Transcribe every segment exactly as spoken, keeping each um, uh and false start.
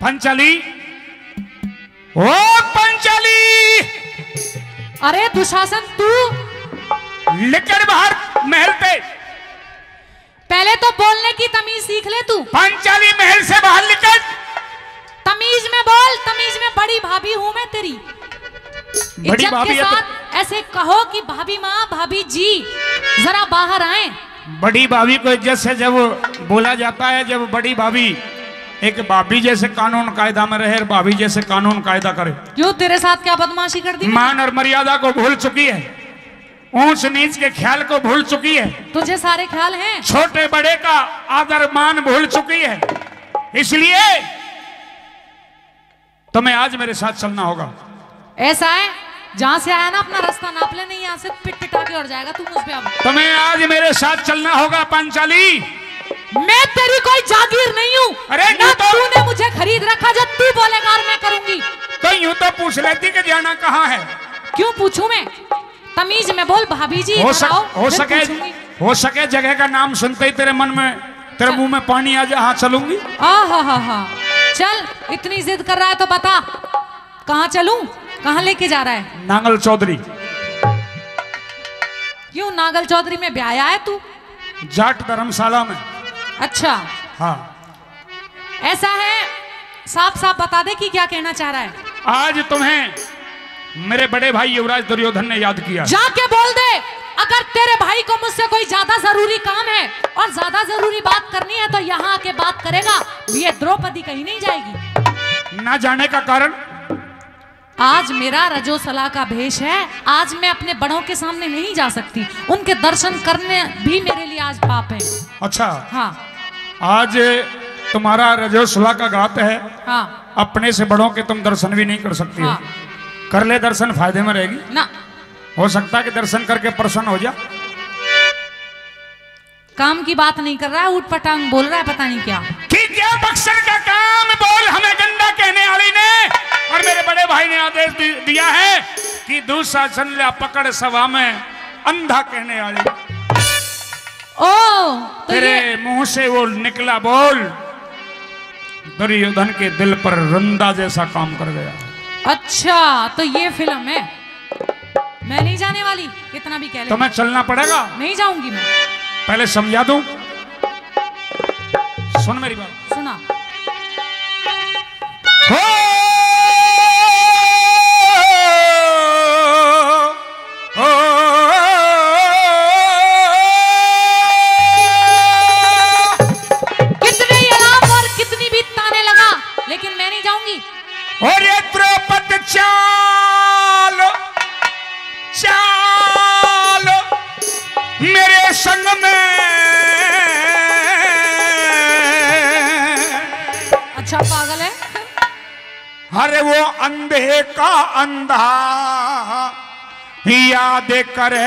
पंचाली, ओ पंचाली। अरे दुशासन तू निकल बाहर महल पे। पहले तो बोलने की तमीज सीख ले तू। पंचाली महल से बाहर निकल। तमीज में बोल, तमीज में। बड़ी भाभी हूं मैं तेरी। बड़ी इज्जत भाभी के है साथ तो... ऐसे कहो कि भाभी माँ, भाभी जी जरा बाहर आए। बड़ी भाभी को इज्जत से जब बोला जाता है, जब बड़ी भाभी एक भाभी जैसे कानून कायदा में रहे, भाभी जैसे कानून कायदा करे। क्यों, तेरे साथ क्या बदमाशी कर दी? मान और मर्यादा को भूल चुकी है, ऊंच नीच के ख्याल को भूल चुकी है। तुझे सारे ख्याल हैं? छोटे बड़े का आदर मान भूल चुकी है। इसलिए तुम्हें आज मेरे साथ चलना होगा। ऐसा है, जहां से आया ना अपना रास्ता नाप ले, नहीं यहाँ से पिट पिटा के और जाएगा तू मुझ पे। अब तुम्हें आज मेरे साथ चलना होगा पंचाली। मैं तेरी कोई जागीर नहीं हूँ। अरे ना तो... तूने मुझे खरीद रखा, जो तू बोलेगा और मैं करूंगी। तो यूं तो पूछ लेती कि जाना कहाँ है। क्यों पूछूं मैं? तमीज में बोल। भाभी जी हो, सक, हो सके हो सके जगह का नाम सुनते ही तेरे मन में, तेरे मुंह में पानी आ जाए। हाँ चलूंगी। आ हा हा हा चल, इतनी जिद कर रहा है तो बता कहाँ चलूं, कहाँ लेके जा रहा है? नांगल चौधरी। क्यों, नागल चौधरी में ब्याया है तू? जाट धर्मशाला में। अच्छा हाँ। ऐसा है, साफ साफ बता दे कि क्या कहना चाह रहा है। आज तुम्हें मेरे बड़े भाई युवराज दुर्योधन ने याद किया। जाके बोल दे, अगर तेरे भाई को मुझसे कोई ज्यादा जरूरी काम है और ज्यादा जरूरी बात करनी है तो यहाँ आके बात करेगा। ये द्रौपदी कहीं नहीं जाएगी। ना जाने का कारण? आज मेरा रजोसला का भेष है। आज मैं अपने बड़ों के सामने नहीं जा सकती। उनके दर्शन करने भी मेरे लिए आज पाप है। अच्छा हाँ। आज तुम्हारा रजोसला का घात है। हाँ। अपने से बड़ों के तुम दर्शन भी नहीं कर सकती। हाँ। कर ले दर्शन, फायदे में रहेगी ना। हो सकता है कि दर्शन करके प्रसन्न हो जा। काम की बात नहीं कर रहा है, उठ पटांग बोल रहा है, पता नहीं क्या। कि क्या बक्सर का काम बोल हमें गंदा कहने वाली ने, और मेरे बड़े भाई ने आदेश दिया है कि दुशासन ले पकड़ सभा में अंधा कहने वाली। ओ तो तेरे ये... मुंह से वो निकला बोल दुर्योधन के दिल पर रंदा जैसा काम कर गया। अच्छा तो ये फिल्म है। मैं नहीं जाने वाली, कितना भी कह ले। तुम्हें चलना पड़ेगा। नहीं जाऊंगी मैं। पहले समझा दूं, सुन मेरी बात। सुना। हो कितने अलार्म और कितनी भी ताने लगा, लेकिन मैं नहीं जाऊंगी। और ये द्रौपदी चालो चालो मेरे संग में। अच्छा पागल है। अरे वो अंधे का अंधा याद करे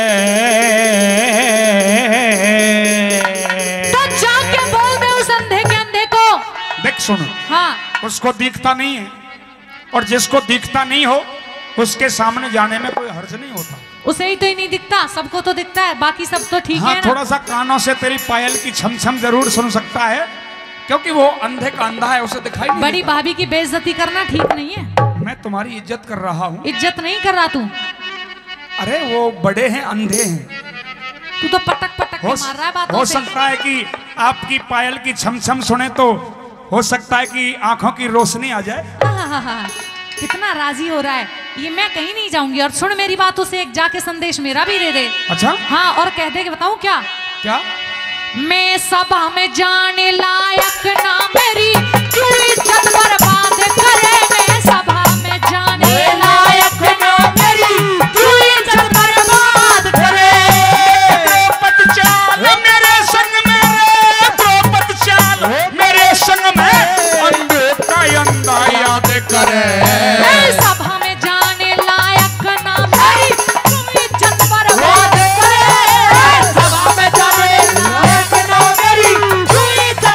तो जाके बोल दे उस अंधे के अंधे को। देख सुनो। हाँ। उसको दिखता नहीं है, और जिसको दिखता नहीं हो उसके सामने जाने में कोई हर्ज नहीं होता। उसे ही तो ही नहीं दिखता, सबको तो दिखता है, बाकी सब तो ठीक हाँ, है ना। थोड़ा सा कानों से तेरी पायल की छम छम जरूर सुन सकता है, क्योंकि वो अंधे का अंधा है, उसे दिखाई नहीं। बड़ी भाभी की बेइज्जती करना ठीक नहीं है। मैं तुम्हारी इज्जत कर रहा हूँ। इज्जत नहीं कर रहा तू। अरे वो बड़े हैं, अंधे हैं। तू तो पटक पटक के मार रहा है बातों हो से। सकता है कि आपकी पायल की छम छम सुने तो हो सकता है कि आंखों की रोशनी आ जाए। हाँ हाँ हाँ, कितना राजी हो रहा है ये। मैं कहीं नहीं जाऊंगी। और सुन मेरी बात, उसे एक जाके संदेश मेरा भी दे दे। अच्छा। हाँ, और कह दे कि बताऊं क्या क्या? मैं सभा में जाने लायक ना मेरी, क्यों इज्जत बर्बाद करे। मैं सभा में जाने लायक ना मेरी, क्यों इज्जत बर्बाद करे। द्रौपदी चाल मेरे संग में, द्रौपदी चाल मेरे संग में अंधे का अंधा याद करे। सभा में जाने लायक ना मेरी, क्यों इज्जत बर्बाद करे। सभा में जाने लायक ना मेरी, क्यों इज्जत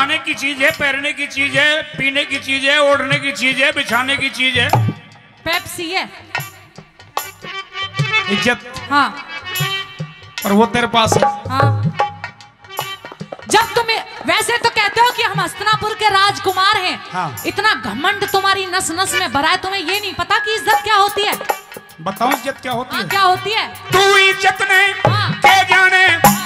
खाने की चीज है, पहनने की चीज है, पीने की चीज है, ओढ़ने की चीज है, बिछाने की चीज है। पेप्सी है। इज्जत। हाँ। और वो तेरे पास है। हाँ। जब तुम वैसे तो कहते हो कि हम हस्तिनापुर के राजकुमार हैं। हाँ। इतना घमंड तुम्हारी नस नस में भरा है, तुम्हें ये नहीं पता कि इज्जत क्या होती है? बताओ इज्जत क्या होती हाँ, है? क्या होती है? तू इज्जत ने हाँ। के जाने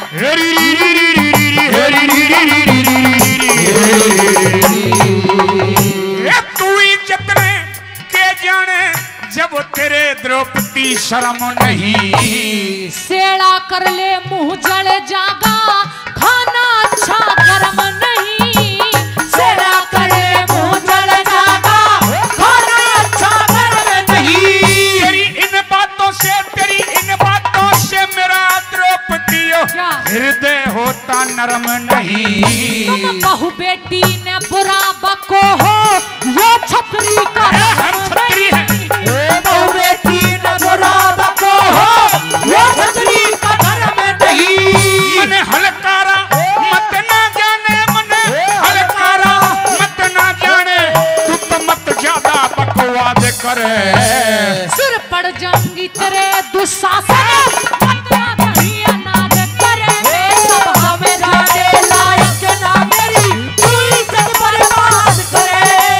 तू इज्जत ने के जाने जब तेरे द्रौपदी शर्म नहीं। सेड़ा कर ले मुंह जल जागा, खाना अच्छा गर्म नहीं। सेड़ा कर ले मुंह जल जागा, खाना अच्छा गर्म नहीं। तेरी इन बातों से तेरी इन बातों से मेरा द्रौपदियों हृदय होता नरम नहीं। तुम बहू बेटी ने बुरा बको हो, ये छतरी का हम छतरी है। बहू बेटी ने बुरा बको हो, ये छतरी का धर्म नहीं। मने हलकारा मत ना जाने, मने हलकारा मत ना जाने, तू तो मत ज्यादा बकवाद करे। सिर पड़ जाऊंगी तेरे दुशासन, मत ना कहीं अनाज करे। सभा में जाने लायक ना मेरी, तू इज्जत बर्बाद करे।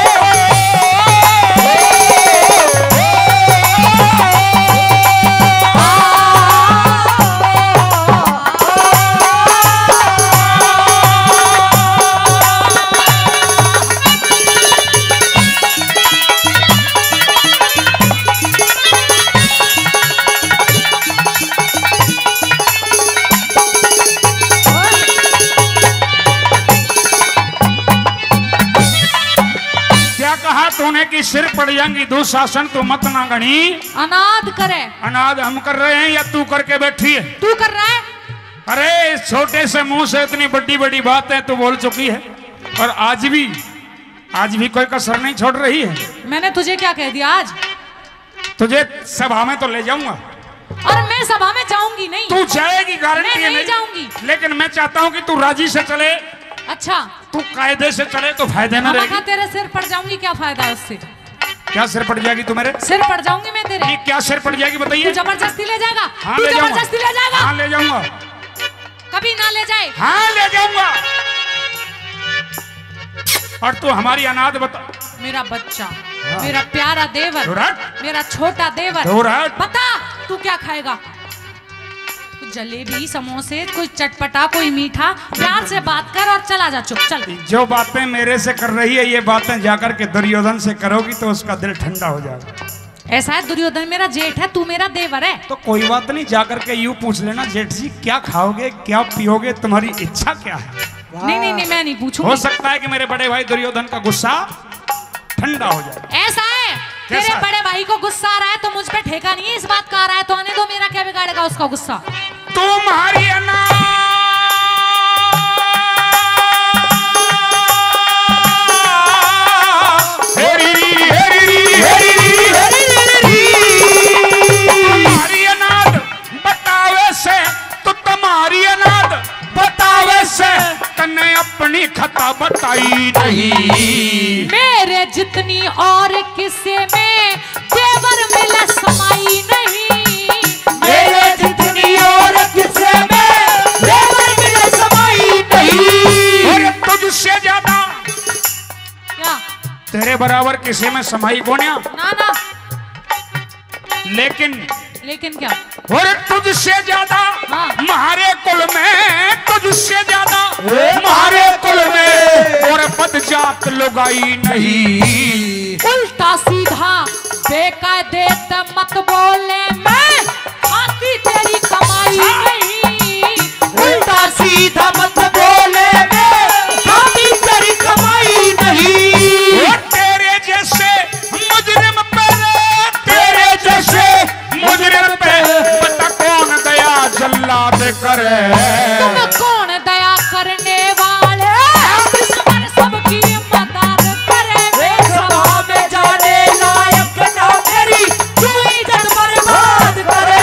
तूने की सिर पड़ जाएंगी दुशासन, तू मत ना गणी। अनाद करे। अनाद हम कर रहे हैं या तू करके बैठी है? तू कर रहा है। अरे इस छोटे से मुंह से इतनी बड़ी बड़ी बातें तू बोल चुकी है, और आज भी आज भी कोई कसर नहीं छोड़ रही है। मैंने तुझे क्या कह दिया? आज तुझे सभा में तो ले जाऊंगा। और मैं सभा में जाऊंगी नहीं। तू जाएगी, गारंटी मैं नहीं, नहीं जाऊंगी। लेकिन मैं चाहता हूँ कि तू राजी से चले। अच्छा, तू कायदे से चले तो फायदे ना रहेगी। तेरे सिर पड़ जाऊंगी, क्या फायदा है उससे? क्या सिर पड़ जाएगी? तू मेरे सिर पड़ जाऊंगी मैं तेरे। नहीं, क्या सिर पड़ जाएगी बताइए? जबरदस्ती ले जाएगा? हाँ, तू ले जाऊंगा। जबरदस्ती ले जाएगा? हाँ ले जाऊंगा। कभी ना ले जाए। हाँ ले जाऊंगा। और तू हमारी अनाथ बता। मेरा बच्चा, हाँ। मेरा प्यारा देवर, मेरा छोटा देवर, बता तू क्या खाएगा? जलेबी, समोसे, कोई चटपटा, कोई मीठा। प्यार से बात कर और चला जा, चुप चल। जो बातें मेरे से कर रही है, ये बातें जाकर के दुर्योधन से करोगी तो उसका दिल ठंडा हो जाएगा। ऐसा है, दुर्योधन मेरा जेठ है, तू मेरा देवर है। तो कोई बात नहीं, जाकर के यूं पूछ लेना, जेठ जी क्या खाओगे, क्या पियोगे, तुम्हारी इच्छा क्या है? नहीं नहीं नहीं, मैं नहीं पूछूंगी। हो सकता है कि मेरे बड़े भाई दुर्योधन का गुस्सा ठंडा हो जाए। ऐसा है, तेरे बड़े भाई को गुस्सा आ रहा है तो मुझ पे ठेका नहीं है इस बात का। आ रहा है तो आने दो, मेरा क्या बिगाड़ेगा उसका गुस्सा? तुम्हारी अनाद बतावे से, तो तुम्हारी अनाद बतावे से तन्ने अपनी खता बताई नहीं। मेरे जितनी और किसे में देवर मिला समाई नहीं। मेरे जितनी और किसे में देवर मिला समाई नहीं। और तुझसे ज्यादा क्या तेरे बराबर किसी में समाई कौन है? ना ना, लेकिन लेकिन क्या? और तुझसे ज्यादा हाँ। हमारे कुल में, तुझसे ज्यादा हमारे कुल में और बदजात लुगाई नहीं। उल्टा सीधा बेकायदे मत बोले, मैं खाती तेरी कमाई नहीं। उल्टा सीधा मत बोले, मैं खाती तेरी कमाई नहीं। और तेरे जैसे मुजरिम पे, तेरे जैसे मुजरिम पे बता कौन दया जल्लाद करे? तुम कौन दया करने वाले, दुश्मन सबकी मदद करे। सभा में जाने लायक ना मेरी, तू इज्जत बर्बाद करे।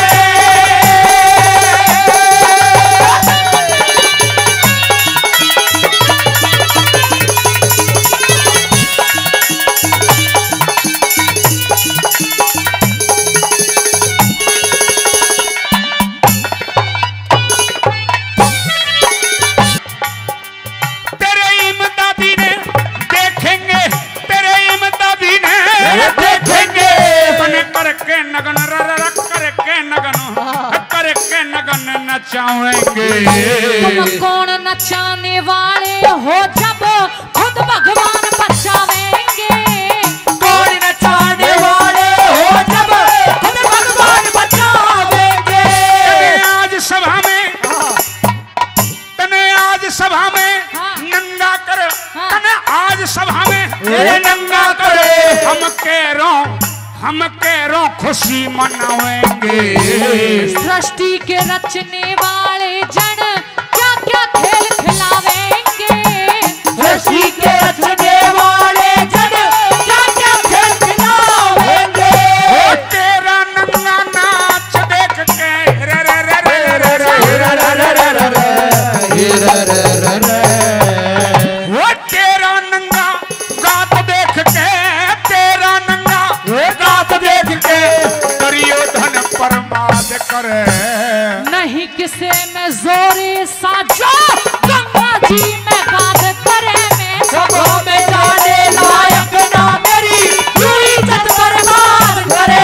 केरों खुशी मनावेंगे। सृष्टि के रचने वाले जन क्या क्या खेल खिलावेंगे। सृष्टि के रचने वाले जन क्या क्या खेल खिलावेंगे। ओ तेरा नंगा नाच देख के रे रे रे रे रे रे वो तेरा नंगा गात देख के, तेरा नंगा गात देख के दुर्योधन बर्बाद करे। नहीं किसे में जोरे साजो गंगा जी में बात करे। मैं सभा में जाने लायक ना मेरी यूं इज्जत बर्बाद करे।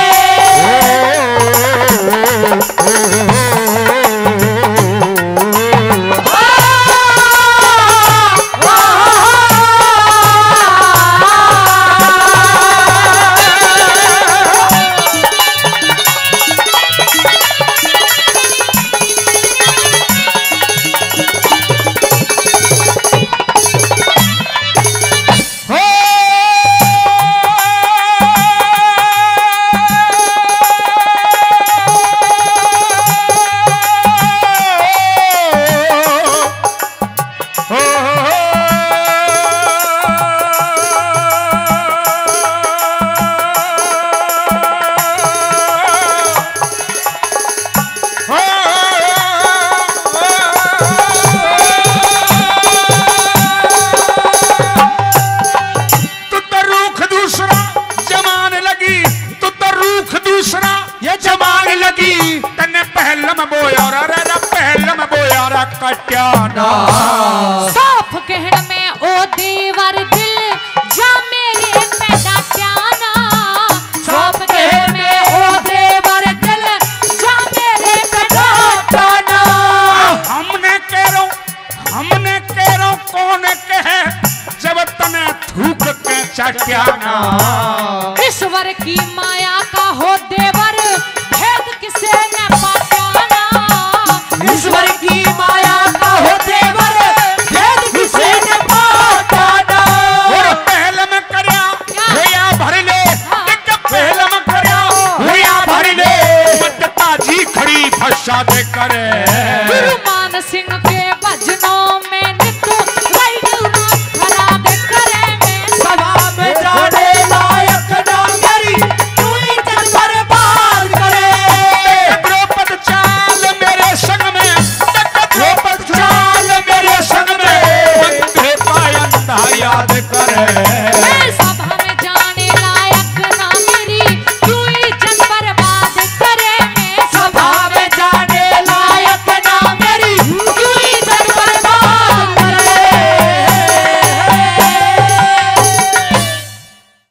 साफ कहण में ओ देवर दिल जा मेरे पैदा प्याना। साफ कहण में ओ देवर दिल जा मेरे पैदा प्याना। हमने कहो हमने कहो कौन कहे जब तने थूक के चट्याना। ईश्वर की माया का हो देवर भेद किसे न पाना। ईश्वर की माया का हो देवर भेद किसे न पाना। और पहले में करया हुआ भर ले, एक पहले में करया हुआ भर ले, मत ताजी खड़ी फसा दे करे। गुरु मान सिंह